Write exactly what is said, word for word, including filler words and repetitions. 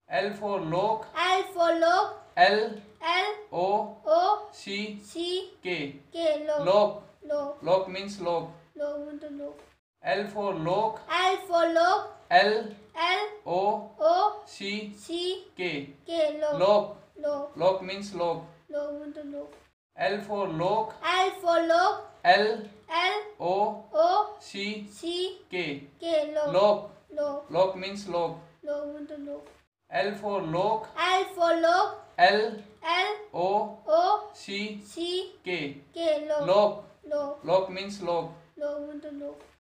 L for lock. L for lock. L L O O C C K. K. Lock. Lock. Lock. Lock means lock. Lock. The lock. L for lock. L for lock. L L O O C C K. K. Lock. Lock. Lock. Lock means lock. Lock. The lock. L for lock. L for lock. L L O O C C K. K. Lock. Lock. Lock. Lock means lock. Lock. The lock. L for lock. L for lock. L L O O C C K. K. Lock. Lock. Lock. Lock means lock. Lock. The lock.